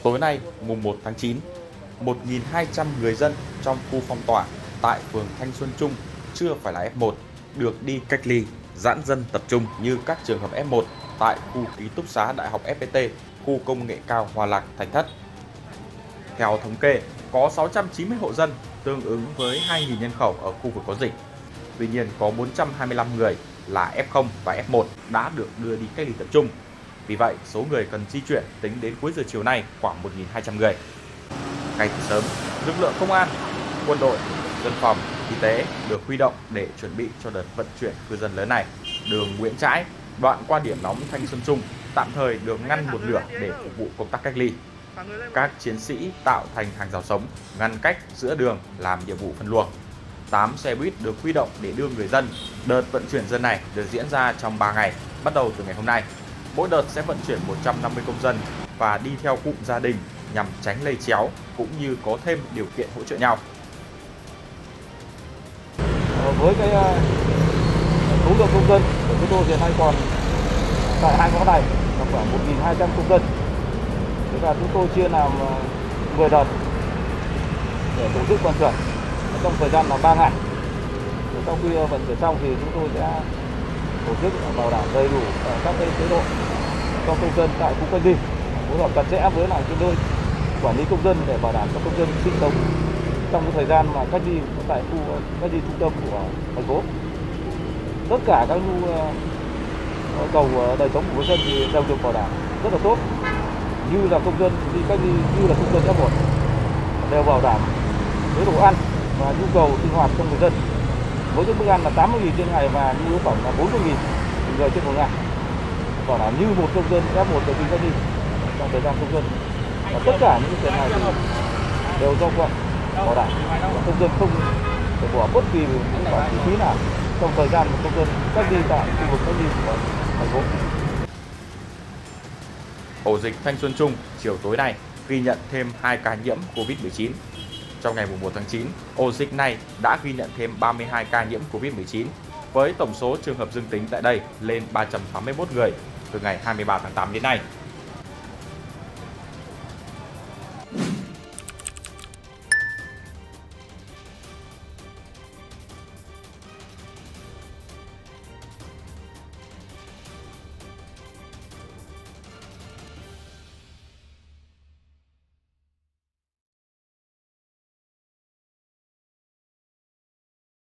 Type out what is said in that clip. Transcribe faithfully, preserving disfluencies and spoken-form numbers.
Tối nay, mùng một tháng chín, một nghìn hai trăm người dân trong khu phong tỏa tại phường Thanh Xuân Trung chưa phải là ép một được đi cách ly, giãn dân tập trung như các trường hợp ép một tại khu ký túc xá Đại học ép pê tê, khu công nghệ cao Hòa Lạc, Thạch Thất. Theo thống kê, có sáu trăm chín mươi hộ dân, tương ứng với hai nghìn nhân khẩu ở khu vực có dịch. Tuy nhiên, có bốn trăm hai mươi lăm người là ép không và ép một đã được đưa đi cách ly tập trung. Vì vậy, số người cần di chuyển tính đến cuối giờ chiều nay khoảng một nghìn hai trăm người. Ngay từ sớm, lực lượng công an, quân đội, dân phòng, y tế được huy động để chuẩn bị cho đợt vận chuyển cư dân lớn này. Đường Nguyễn Trãi, đoạn qua điểm nóng Thanh Xuân Trung tạm thời được ngăn một nửa để phục vụ công tác cách ly. Các chiến sĩ tạo thành hàng rào sống, ngăn cách giữa đường làm nhiệm vụ phân luồng. tám xe buýt được huy động để đưa người dân. Đợt vận chuyển dân này được diễn ra trong ba ngày, bắt đầu từ ngày hôm nay. Mỗi đợt sẽ vận chuyển một trăm năm mươi công dân và đi theo cụm gia đình nhằm tránh lây chéo cũng như có thêm điều kiện hỗ trợ nhau. Với cái số lượng công dân của chúng tôi hiện nay còn tại hai ngõ này là khoảng một nghìn hai trăm công dân. Thế và chúng tôi chia làm mười đợt để tổ chức vận chuyển trong thời gian là ba ngày. Rồi sau khi vận chuyển xong thì chúng tôi sẽ tổ chức bảo đảm đầy đủ các cái chế độ cho công dân tại khu cách ly, phối hợp chặt chẽ với lại cái nơi quản lý công dân để bảo đảm cho công dân sinh sống trong cái thời gian mà cách ly tại khu cách ly trung tâm của thành phố. Tất cả các nhu cầu đời sống của người dân thì đều được bảo đảm rất là tốt, như là công dân đi cách ly, như là công dân ép một đều bảo đảm chế độ ăn và nhu cầu sinh hoạt trong người dân. Với cái bữa ăn là tám mươi nghìn trên ngày và nhu yếu phẩm là bốn mươi nghìn người trên một ngày, bảo đảm như một công dân ép một được đi cách ly trong thời gian công dân. Và tất cả những chuyện này đều do quận bảo đảm công dân không phải bỏ bất kỳ những khoản chi phí nào trong thời gian mà công dân cách ly tại khu vực cách ly của thành phố. Ổ dịch Thanh Xuân Trung chiều tối nay ghi nhận thêm hai ca nhiễm Covid mười chín. Trong ngày mùng một tháng chín, ổ dịch này đã ghi nhận thêm ba mươi hai ca nhiễm Covid mười chín, với tổng số trường hợp dương tính tại đây lên ba trăm tám mươi mốt người từ ngày hai mươi ba tháng tám đến nay.